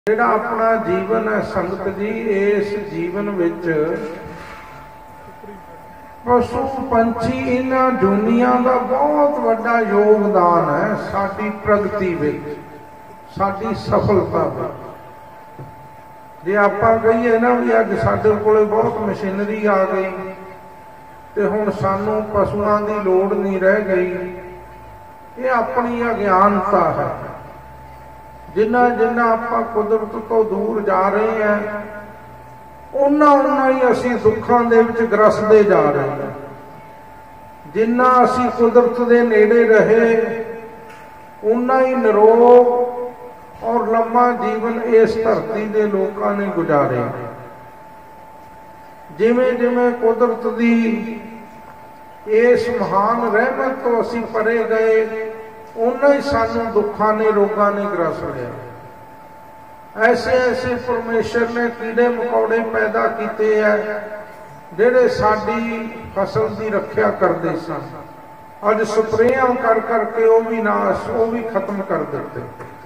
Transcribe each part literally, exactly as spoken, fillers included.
ਜਿਹੜਾ ਆਪਣਾ ਜੀਵਨ ਹੈ ਸੰਗਤ ਜੀ, ਇਸ ਜੀਵਨ ਵਿੱਚ ਪਸ਼ੂ ਪੰਛੀ ਇਹਨਾਂ ਦੁਨੀਆ ਦਾ ਬਹੁਤ ਵੱਡਾ ਯੋਗਦਾਨ ਹੈ ਸਾਡੀ ਪ੍ਰਗਤੀ ਵਿੱਚ, ਸਾਡੀ ਸਫਲਤਾ ਵਿੱਚ। ਜੇ ਆਪਾਂ ਕਹੀਏ ਨਾ ਵੀ ਅੱਜ ਸਾਡੇ ਕੋਲੇ ਬਹੁਤ ਮਸ਼ੀਨਰੀ ਆ ਗਈ ਤੇ ਹੁਣ ਸਾਨੂੰ ਪਸ਼ੂਆਂ ਦੀ ਲੋੜ ਨਹੀਂ ਰਹਿ ਗਈ, ਇਹ ਆਪਣੀ ਅਗਿਆਨਤਾ ਹੈ। ਜਿੰਨਾ ਜਿੰਨਾ ਆਪਾਂ ਕੁਦਰਤ ਤੋਂ ਦੂਰ ਜਾ ਰਹੇ ਹਾਂ, ਉਹਨਾਂ ਉਹਨਾਂ ਹੀ ਅਸੀਂ ਦੁੱਖਾਂ ਦੇ ਵਿੱਚ ਗਰਸਦੇ ਜਾ ਰਹੇ ਹਾਂ। ਜਿੰਨਾ ਅਸੀਂ ਕੁਦਰਤ ਦੇ ਨੇੜੇ ਰਹੇ, ਉਨਾ ਹੀ ਨਿਰੋਗ ਔਰ ਲੰਮਾ ਜੀਵਨ ਇਸ ਧਰਤੀ ਦੇ ਲੋਕਾਂ ਨੇ ਗੁਜ਼ਾਰਿਆ। ਜਿਵੇਂ ਜਿਵੇਂ ਕੁਦਰਤ ਦੀ ਇਸ ਮਹਾਨ ਰਹਿਮਤ ਤੋਂ ਅਸੀਂ ਪਰੇ ਗਏ, ਉਹਨਾਂ ਹੀ ਸਾਨੂੰ ਦੁੱਖਾਂ ਨੇ ਰੋਗਾਂ ਨੇ ਗਰਸ ਲਿਆ। ਐਸੇ ਐਸੇ ਪਰਮੇਸ਼ਰ ਨੇ ਕੀੜੇ ਮਕੌੜੇ ਪੈਦਾ ਕੀਤੇ ਹੈ ਜਿਹੜੇ ਸਾਡੀ ਫਸਲ ਦੀ ਰੱਖਿਆ ਕਰਦੇ ਸਨ। ਅੱਜ ਸਪਰੇਆਂ ਕਰ ਕਰਕੇ ਉਹ ਵੀ ਨਾਸ਼, ਉਹ ਵੀ ਖਤਮ ਕਰ ਦਿੱਤੇ।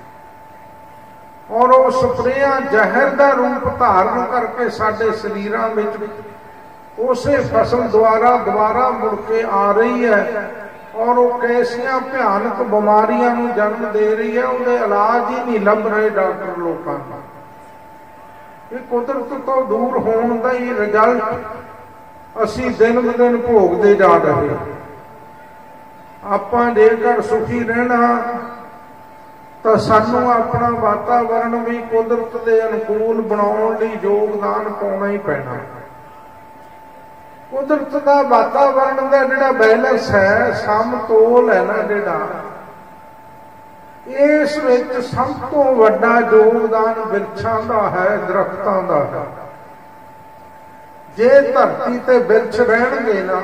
ਔਰ ਉਹ ਸਪਰੇਆਂ ਜ਼ਹਿਰ ਦਾ ਰੂਪ ਧਾਰਨ ਕਰਕੇ ਸਾਡੇ ਸਰੀਰਾਂ ਵਿੱਚ ਉਸੇ ਫਸਲ ਦੁਆਰਾ ਦੁਬਾਰਾ ਮੁੜ ਕੇ ਆ ਰਹੀ ਹੈ ਔਰ ਉਹ ਕੈਸੀਆਂ ਭਿਆਨਕ ਬਿਮਾਰੀਆਂ ਨੂੰ ਜਨਮ ਦੇ ਰਹੀ ਹੈ, ਉਹਦੇ ਇਲਾਜ ਹੀ ਨਹੀਂ ਲੱਭ ਰਹੇ ਡਾਕਟਰ ਲੋਕਾਂ ਨੂੰ। ਇਹ ਕੁਦਰਤ ਤੋਂ ਦੂਰ ਹੋਣ ਦਾ ਹੀ ਰਿਜ਼ਲਟ ਅਸੀਂ ਦਿਨ ਬ ਦਿਨ ਭੋਗਦੇ ਜਾ ਰਹੇ ਹਾਂ। ਆਪਾਂ ਜੇਕਰ ਸੁਖੀ ਰਹਿਣਾ ਤਾਂ ਸਾਨੂੰ ਆਪਣਾ ਵਾਤਾਵਰਣ ਵੀ ਕੁਦਰਤ ਦੇ ਅਨੁਕੂਲ ਬਣਾਉਣ ਲਈ ਯੋਗਦਾਨ ਪਾਉਣਾ ਹੀ ਪੈਣਾ। ਕੁਦਰਤ ਦਾ ਵਾਤਾਵਰਣ ਦਾ ਜਿਹੜਾ ਬੈਲੈਂਸ ਹੈ, ਸਮਤੋਲ ਹੈ ਨਾ ਜਿਹੜਾ, ਇਸ ਵਿੱਚ ਸਭ ਤੋਂ ਵੱਡਾ ਯੋਗਦਾਨ ਬਿਰਛਾਂ ਦਾ ਹੈ, ਦਰਖਤਾਂ ਦਾ ਹੈ। ਜੇ ਧਰਤੀ ਤੇ ਬਿਰਛ ਰਹਿਣਗੇ ਨਾ,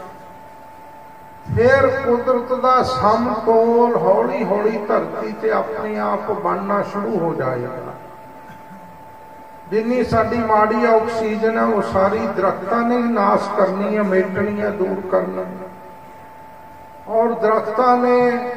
ਫਿਰ ਕੁਦਰਤ ਦਾ ਸਮਤੋਲ ਹੌਲੀ ਹੌਲੀ ਧਰਤੀ ਤੇ ਆਪਣੇ ਆਪ ਬਣਨਾ ਸ਼ੁਰੂ ਹੋ ਜਾਏਗਾ। ਜਿੰਨੀ ਸਾਡੀ ਮਾੜੀ ਆਕਸੀਜਨ ਹੈ ਉਹ ਸਾਰੀ ਦਰਖਤਾਂ ਨੇ ਨਾਸ਼ ਕਰਨੀ ਹੈ, ਮੇਟਣੀ ਹੈ, ਦੂਰ ਕਰਨੀ ਹੈ। ਔਰ ਦਰਖਤਾਂ ਨੇ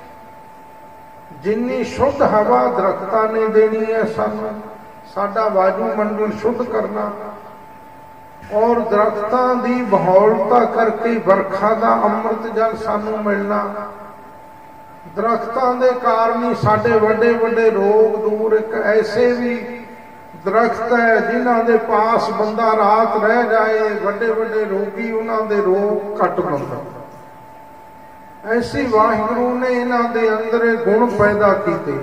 ਜਿੰਨੀ ਸ਼ੁੱਧ ਹਵਾ ਦਰਖਤਾਂ ਨੇ ਦੇਣੀ ਹੈ ਸਾਨੂੰ, ਸਾਡਾ ਵਾਯੂਮੰਡਲ ਸ਼ੁੱਧ ਕਰਨਾ। ਔਰ ਦਰਖਤਾਂ ਦੀ ਬਹੌਲਤਾ ਕਰਕੇ ਵਰਖਾ ਦਾ ਅੰਮ੍ਰਿਤ ਜਲ ਸਾਨੂੰ ਮਿਲਣਾ। ਦਰਖਤਾਂ ਦੇ ਕਾਰਨ ਹੀ ਸਾਡੇ ਵੱਡੇ ਵੱਡੇ ਰੋਗ ਦੂਰ। ਇੱਕ ਐਸੇ ਵੀ ਦਰਖਤ ਹੈ ਜਿਨ੍ਹਾਂ ਦੇ ਪਾਸ ਬੰਦਾ ਰਾਤ ਰਹਿ ਜਾਏ, ਵੱਡੇ ਵੱਡੇ ਰੋਗੀ, ਉਹਨਾਂ ਦੇ ਰੋਗ ਘੱਟ ਬੰਦਾ। ਐਸੀ ਵਾਹਿਗੁਰੂ ਨੇ ਇਹਨਾਂ ਦੇ ਅੰਦਰ ਇਹ ਗੁਣ ਪੈਦਾ ਕੀਤੇ।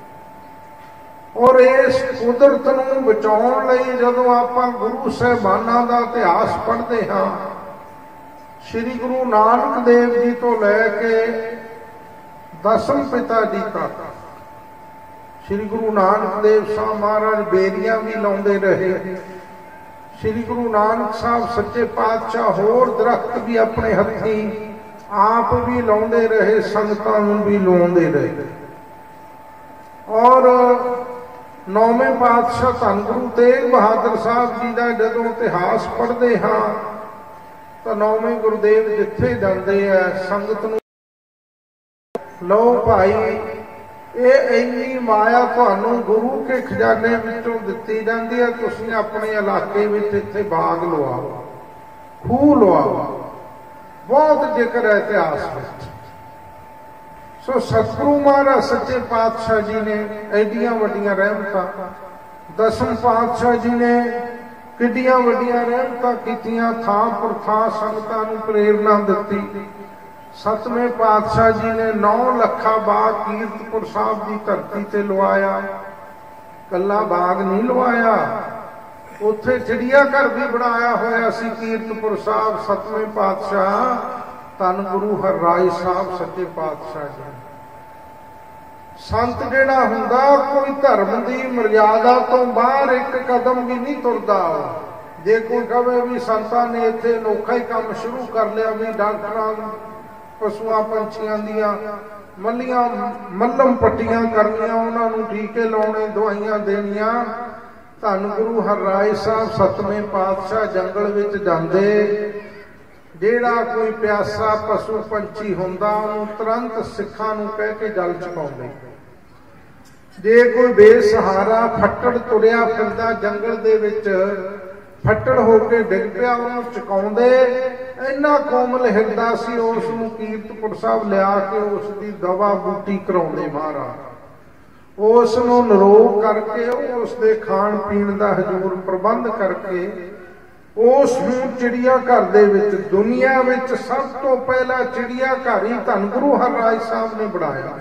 ਔਰ ਇਸ ਕੁਦਰਤ ਨੂੰ ਬਚਾਉਣ ਲਈ ਜਦੋਂ ਆਪਾਂ ਗੁਰੂ ਸਾਹਿਬਾਨਾਂ ਦਾ ਇਤਿਹਾਸ ਪੜ੍ਹਦੇ ਹਾਂ, ਸ੍ਰੀ ਗੁਰੂ ਨਾਨਕ ਦੇਵ ਜੀ ਤੋਂ ਲੈ ਕੇ ਦਸਮ ਪਿਤਾ ਜੀ ਤੱਕ, ਸ੍ਰੀ ਗੁਰੂ ਨਾਨਕ ਦੇਵ ਸਾਹਿਬ ਮਹਾਰਾਜ ਬੇਰੀਆਂ ਵੀ ਲਾਉਂਦੇ ਰਹੇ। ਸ੍ਰੀ ਗੁਰੂ ਨਾਨਕ ਸਾਹਿਬ ਸੱਚੇ ਪਾਤਸ਼ਾਹ ਹੋਰ ਦਰਖਤ ਵੀ ਆਪਣੇ ਹੱਥੀਂ ਆਪ ਵੀ ਲਾਉਂਦੇ ਰਹੇ, ਸੰਗਤਾਂ ਨੂੰ ਵੀ ਲਾਉਂਦੇ ਰਹੇ। ਔਰ ਨੌਵੇਂ ਪਾਤਸ਼ਾਹ ਧੰਨ ਗੁਰੂ ਤੇਗ ਬਹਾਦਰ ਸਾਹਿਬ ਜੀ ਦਾ ਜਦੋਂ ਇਤਿਹਾਸ ਪੜ੍ਹਦੇ ਹਾਂ ਤਾਂ ਨੌਵੇਂ ਗੁਰਦੇਵ ਜਿੱਥੇ ਜਾਂਦੇ ਆ, ਸੰਗਤ ਨੂੰ ਲਓ ਭਾਈ, ਇਹ ਇੰਨੀ ਮਾਇਆ ਤੁਹਾਨੂੰ ਗੁਰੂ ਕੇ ਖਜ਼ਾਨੇ ਵਿੱਚੋਂ ਦਿੱਤੀ ਜਾਂਦੀ ਹੈ, ਤੁਸੀਂ ਆਪਣੇ ਇਲਾਕੇ ਵਿੱਚ ਇੱਥੇ ਬਾਗ ਲਵਾਓ, ਖੂਹ ਲਵਾਓ। ਬਹੁਤ ਜ਼ਿਕਰ ਹੈ ਇਤਿਹਾਸ ਵਿੱਚ। ਸੋ ਸਤਿਗੁਰੂ ਮਹਾਰਾਜ ਸੱਚੇ ਪਾਤਸ਼ਾਹ ਜੀ ਨੇ ਐਡੀਆਂ ਵੱਡੀਆਂ ਰਹਿਮਤਾਂ, ਦਸਮ ਪਾਤਸ਼ਾਹ ਜੀ ਨੇ ਕਿੱਡੀਆਂ ਵੱਡੀਆਂ ਰਹਿਮਤਾਂ ਕੀਤੀਆਂ, ਥਾਂ ਪਰ ਥਾਂ ਸੰਗਤਾਂ ਨੂੰ ਪ੍ਰੇਰਨਾ ਦਿੱਤੀ। ਸਤਵੇਂ ਪਾਤਸ਼ਾਹ ਜੀ ਨੇ ਨੌ ਲੱਖਾ ਬਾਗ ਕੀਰਤਪੁਰ ਸਾਹਿਬ ਦੀ ਧਰਤੀ ਤੇ ਲਵਾਇਆ। ਕੱਲਾ ਬਾਗ ਨਹੀਂ ਲਵਾਇਆ, ਉੱਥੇ ਚਿੜੀਆ ਘਰ ਵੀ ਬਣਾਇਆ ਹੋਇਆ ਸੀ ਕੀਰਤਪੁਰ ਸਾਹਿਬ। ਸਤਵੇਂ ਪਾਤਸ਼ਾਹ ਧੰਨ ਗੁਰੂ ਹਰਿਰਾਏ ਸਾਹਿਬ ਸੱਚੇ ਪਾਤਸ਼ਾਹ ਜੀ। ਸੰਤ ਜਿਹੜਾ ਹੁੰਦਾ ਕੋਈ ਧਰਮ ਦੀ ਮਰਿਆਦਾ ਤੋਂ ਬਾਹਰ ਇੱਕ ਕਦਮ ਵੀ ਨਹੀਂ ਤੁਰਦਾ। ਜੇ ਕੋਈ ਕਹੇ ਵੀ ਸੰਤਾਂ ਨੇ ਇੱਥੇ ਅਨੋਖਾ ਹੀ ਕੰਮ ਸ਼ੁਰੂ ਕਰ ਲਿਆ, ਵੀ ਡਾਕਟਰਾਂ ਪਸ਼ੂਆਂ ਪੰਛੀਆਂ ਦੀਆਂ ਮੱਲੀਆਂ ਮੱਲਮ ਪੱਟੀਆਂ ਕਰਨੀਆਂ, ਉਹਨਾਂ ਨੂੰ ਟੀਕੇ ਲਾਉਣੇ, ਦਵਾਈਆਂ ਦੇਣੀਆਂ। ਧੰਨ ਗੁਰੂ ਹਰਿਰਾਏ ਸਾਹਿਬ ਸਤਵੇਂ ਪਾਤਸ਼ਾਹ ਜੰਗਲ ਵਿੱਚ ਜਾਂਦੇ, ਜਿਹੜਾ ਕੋਈ ਪਿਆਸਾ ਪਸ਼ੂ ਪੰਛੀ ਹੁੰਦਾ ਉਹਨੂੰ ਤੁਰੰਤ ਸਿੱਖਾਂ ਨੂੰ ਕਹਿ ਕੇ ਜਲ ਚੁਕਾਉਂਦੇ। ਜੇ ਕੋਈ ਬੇਸਹਾਰਾ ਫੱਟੜ ਤੁਰਿਆ ਫਿਰਦਾ ਜੰਗਲ ਦੇ ਵਿੱਚ ਫੱਟੜ ਹੋ ਕੇ ਡਿੱਗ ਪਿਆ, ਉਹਨੂੰ ਚੁਕਾਉਂਦੇ। ਇੰਨਾ ਕੋਮਲ ਹਿਰਦਾ ਸੀ, ਉਸ ਨੂੰ ਕੀਰਤਪੁਰ ਸਾਹਿਬ ਲਿਆ ਕੇ ਉਸ ਦੀ ਦਵਾ ਬੂਟੀ ਕਰਾਉਂਦੇ ਮਹਾਰਾਜ। ਉਸ ਨੂੰ ਨਿਰੋਗ ਕਰਕੇ ਉਸ ਦੇ ਖਾਣ ਪੀਣ ਦਾ ਹਜ਼ੂਰ ਪ੍ਰਬੰਧ ਕਰਕੇ ਉਸ ਨੂੰ ਚਿੜੀਆ ਘਰ ਦੇ ਵਿੱਚ, ਦੁਨੀਆ ਵਿੱਚ ਸਭ ਤੋਂ ਪਹਿਲਾ ਚਿੜੀਆ ਘਰ ਹੀ ਧੰਨ ਗੁਰੂ ਹਰਿਰਾਏ ਸਾਹਿਬ ਨੇ ਬਣਾਇਆ।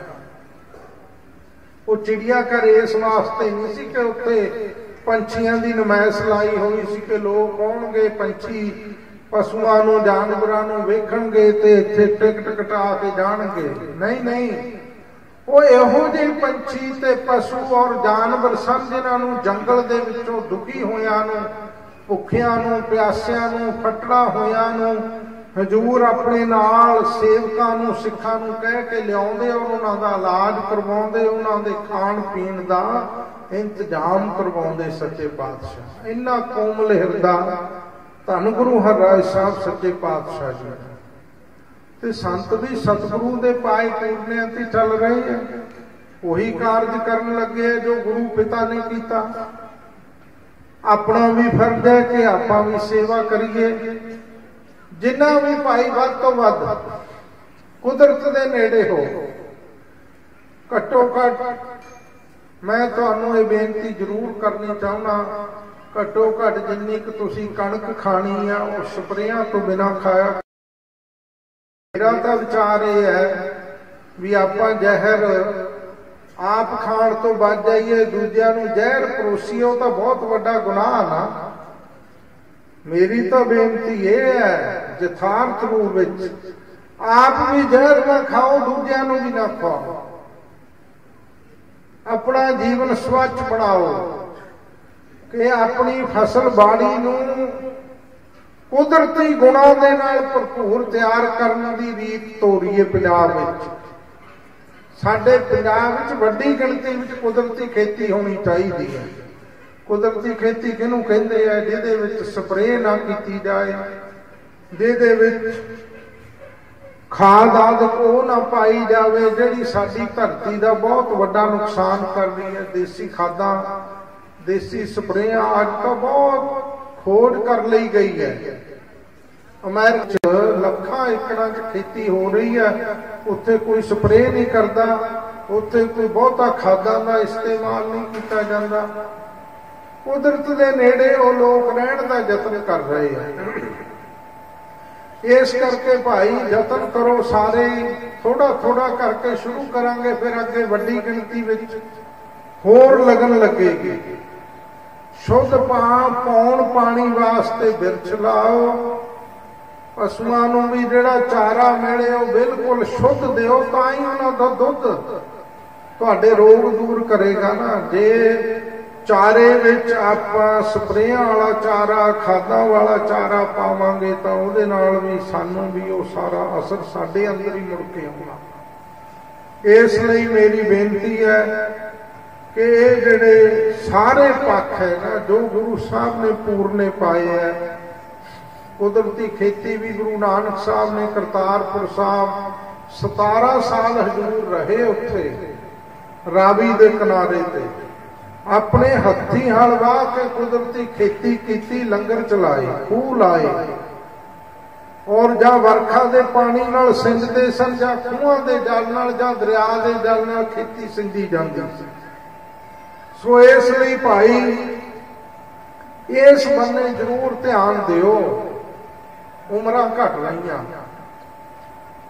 ਉਹ ਚਿੜੀਆ ਘਰ ਇਸ ਵਾਸਤੇ ਨਹੀਂ ਸੀ ਕਿ ਉੱਥੇ ਪੰਛੀਆਂ ਦੀ ਨਮਾਇਸ਼ ਲਾਈ ਹੋਈ ਸੀ ਕਿ ਲੋਕ ਆਉਣਗੇ, ਪੰਛੀ ਪਸ਼ੂਆਂ ਨੂੰ ਜਾਨਵਰਾਂ ਨੂੰ ਵੇਖਣਗੇ ਤੇ ਇੱਥੇ ਟਿਕਟ ਕਟਾ ਕੇ ਜਾਣਗੇ। ਨਹੀਂ ਨਹੀਂ, ਉਹ ਇਹੋ ਜਿਹੇ ਪੰਛੀ ਤੇ ਪਸ਼ੂ ਔਰ ਜਾਨਵਰ ਸਨ ਜਿਨ੍ਹਾਂ ਨੂੰ ਜੰਗਲ ਦੇ ਵਿੱਚੋਂ ਦੁਖੀ ਹੋਇਆਂ ਨੂੰ, ਭੁੱਖਿਆਂ ਨੂੰ, ਪਿਆਸਿਆਂ ਨੂੰ, ਫੱਟੜਾ ਹੋਇਆਂ ਨੂੰ ਹਜ਼ੂਰ ਆਪਣੇ ਨਾਲ ਸੇਵਕਾਂ ਨੂੰ, ਸਿੱਖਾਂ ਨੂੰ ਕਹਿ ਕੇ ਲਿਆਉਂਦੇ ਔਰ ਉਹਨਾਂ ਦਾ ਇਲਾਜ ਕਰਵਾਉਂਦੇ, ਉਹਨਾਂ ਦੇ ਖਾਣ ਪੀਣ ਦਾ ਇੰਤਜ਼ਾਮ ਕਰਵਾਉਂਦੇ ਸੱਚੇ ਪਾਤਸ਼ਾਹ। ਇੰਨਾ ਕੋਮਲ ਹਿਰਦਾ ਧੰਨ ਗੁਰੂ ਹਰਿਰਾਏ ਸਾਹਿਬ ਸੱਚੇ ਪਾਤਸ਼ਾਹ ਜੀ। ਤੇ ਸੰਤ ਵੀ ਸਤਿਗੁਰੂ ਦੇ ਪਾਏ ਪੂਰਨਿਆਂ ਤੇ ਚੱਲ ਰਹੇ ਆ, ਉਹੀ ਕਾਰਜ ਕਰਨ ਲੱਗੇ ਜੋ ਗੁਰੂ ਪਿਤਾ ਨੇ ਕੀਤਾ। ਆਪਣਾ ਵੀ ਫਰਜ਼ ਹੈ ਕਿ ਆਪਾਂ ਵੀ ਸੇਵਾ ਕਰੀਏ। ਜਿੰਨਾ ਵੀ ਭਾਈ ਵੱਧ ਤੋਂ ਵੱਧ ਕੁਦਰਤ ਦੇ ਨੇੜੇ ਹੋ, ਘੱਟੋ ਘੱਟ ਮੈਂ ਤੁਹਾਨੂੰ ਇਹ ਬੇਨਤੀ ਜ਼ਰੂਰ ਕਰਨੀ ਚਾਹੁੰਦਾ, ਘੱਟੋ ਘੱਟ ਜਿੰਨੀ ਕੁ ਤੁਸੀਂ ਕਣਕ ਖਾਣੀ ਆ ਉਹ ਸਪਰੇਆਂ ਤੋਂ ਬਿਨਾਂ ਖਾਇਆ। ਮੇਰਾ ਤਾਂ ਵਿਚਾਰ ਇਹ ਹੈ ਵੀ ਆਪਾਂ ਜ਼ਹਿਰ ਆਪ ਖਾਣ ਤੋਂ ਬਚ ਜਾਈਏ, ਦੂਜਿਆਂ ਨੂੰ ਜ਼ਹਿਰ ਪਰੋਸੀਏ, ਉਹ ਤਾਂ ਬਹੁਤ ਵੱਡਾ ਗੁਨਾਹ ਨਾ। ਮੇਰੀ ਤਾਂ ਬੇਨਤੀ ਇਹ ਹੈ ਯਥਾਰਥ ਰੂਪ ਵਿੱਚ ਆਪ ਵੀ ਜ਼ਹਿਰ ਨਾ ਖਾਓ, ਦੂਜਿਆਂ ਨੂੰ ਵੀ ਨਾ ਖਵਾਓ। ਆਪਣਾ ਜੀਵਨ ਸਵੱਛ ਬਣਾਓ ਕਿ ਆਪਣੀ ਫਸਲ ਬਾੜੀ ਨੂੰ ਕੁਦਰਤੀ ਗੁਣਾਂ ਦੇ ਨਾਲ ਭਰਪੂਰ ਤਿਆਰ ਕਰਨ ਦੀ ਰੀਤ ਤੋਰੀਏ। ਪੰਜਾਬ ਵਿੱਚ, ਸਾਡੇ ਪੰਜਾਬ ਵਿੱਚ ਵੱਡੀ ਗਿਣਤੀ ਵਿੱਚ ਕੁਦਰਤੀ ਖੇਤੀ ਹੋਣੀ ਚਾਹੀਦੀ ਹੈ। ਕੁਦਰਤੀ ਖੇਤੀ ਕਿਹਨੂੰ ਕਹਿੰਦੇ ਆ? ਜਿਹਦੇ ਵਿੱਚ ਸਪਰੇਅ ਨਾ ਕੀਤੀ ਜਾਏ, ਜਿਹਦੇ ਵਿੱਚ ਖਾਦ ਆਦਿ ਉਹ ਨਾ ਪਾਈ ਜਾਵੇ ਜਿਹੜੀ ਸਾਡੀ ਧਰਤੀ ਦਾ ਬਹੁਤ ਵੱਡਾ ਨੁਕਸਾਨ ਕਰ ਰਹੀ ਹੈ। ਦੇਸੀ ਖਾਦਾਂ, ਦੇਸੀ ਸਪਰੇਆਂ ਅੱਜ ਤਾਂ ਬਹੁਤ ਖੋਜ ਕਰ ਲਈ ਗਈ ਹੈ। ਅਮਰੀਕਾ 'ਚ ਲੱਖਾਂ ਏਕੜਾਂ 'ਚ ਖੇਤੀ ਹੋ ਰਹੀ ਹੈ, ਉੱਥੇ ਕੋਈ ਸਪਰੇਅ ਨਹੀਂ ਕਰਦਾ, ਉੱਥੇ ਕੋਈ ਬਹੁਤਾ ਖਾਦਾਂ ਦਾ ਇਸਤੇਮਾਲ ਨਹੀਂ ਕੀਤਾ ਜਾਂਦਾ। ਕੁਦਰਤ ਦੇ ਨੇੜੇ ਉਹ ਲੋਕ ਰਹਿਣ ਦਾ ਯਤਨ ਕਰ ਰਹੇ ਆ। ਇਸ ਕਰਕੇ ਭਾਈ ਯਤਨ ਕਰੋ ਸਾਰੇ, ਥੋੜਾ ਥੋੜਾ ਕਰਕੇ ਸ਼ੁਰੂ ਕਰਾਂਗੇ, ਫਿਰ ਅੱਗੇ ਵੱਡੀ ਗਿਣਤੀ ਵਿੱਚ ਹੋਰ ਲਗਨ ਲੱਗੇਗੀ। ਸ਼ੁੱਧ ਪਾ ਪੌਣ ਪਾਣੀ ਵਾਸਤੇ ਬਿਰਛ ਲਾਓ, ਪਸ਼ੂਆਂ ਨੂੰ ਵੀ ਜਿਹੜਾ ਚਾਰਾ ਮਿਲੇ ਉਹ ਬਿਲਕੁਲ ਸ਼ੁੱਧ ਦਿਓ, ਤਾਂ ਹੀ ਉਹਨਾਂ ਦਾ ਦੁੱਧ ਤੁਹਾਡੇ ਰੋਗ ਦੂਰ ਕਰੇਗਾ ਨਾ। ਜੇ ਚਾਰੇ ਵਿੱਚ ਆਪਾਂ ਸਪਰੇਆਂ ਵਾਲਾ ਚਾਰਾ, ਖਾਦਾਂ ਵਾਲਾ ਚਾਰਾ ਪਾਵਾਂਗੇ ਤਾਂ ਉਹਦੇ ਨਾਲ ਵੀ ਸਾਨੂੰ ਵੀ ਉਹ ਸਾਰਾ ਅਸਰ ਸਾਡੇ ਅੰਦਰ ਹੀ ਮੁੜ ਕੇ ਆਉਣਾ। ਇਸ ਲਈ ਮੇਰੀ ਬੇਨਤੀ ਹੈ ਕਿ ਇਹ ਜਿਹੜੇ ਸਾਰੇ ਪੱਖ ਹੈ ਨਾ ਜੋ ਗੁਰੂ ਸਾਹਿਬ ਨੇ ਪੂਰਨੇ ਪਾਏ ਹੈ, ਕੁਦਰਤੀ ਖੇਤੀ ਵੀ ਗੁਰੂ ਨਾਨਕ ਸਾਹਿਬ ਨੇ ਕਰਤਾਰਪੁਰ ਸਾਹਿਬ ਸਤਾਰਾਂ ਸਾਲ ਹਜ਼ੂਰ ਰਹੇ ਉੱਥੇ ਰਾਵੀ ਦੇ ਕਿਨਾਰੇ ਤੇ, ਆਪਣੇ ਹੱਥੀਂ ਹਲ ਵਾਹ ਕੇ ਕੁਦਰਤੀ ਖੇਤੀ ਕੀਤੀ, ਲੰਗਰ ਚਲਾਏ, ਖੂਹ ਲਾਏ, ਔਰ ਜਾਂ ਵਰਖਾ ਦੇ ਪਾਣੀ ਨਾਲ ਸਿੰਜਦੇ ਸਨ ਜਾਂ ਖੂਹਾਂ ਦੇ ਜਲ ਨਾਲ ਜਾਂ ਦਰਿਆ ਦੇ ਜਲ ਨਾਲ ਖੇਤੀ ਸਿੰਜੀ ਜਾਂਦੀ ਸੀ। ਸੋ ਇਸ ਲਈ ਭਾਈ ਇਸ ਬੰਨੇ ਜ਼ਰੂਰ ਧਿਆਨ ਦਿਓ। ਉਮਰਾਂ ਘਟ ਰਹੀਆਂ,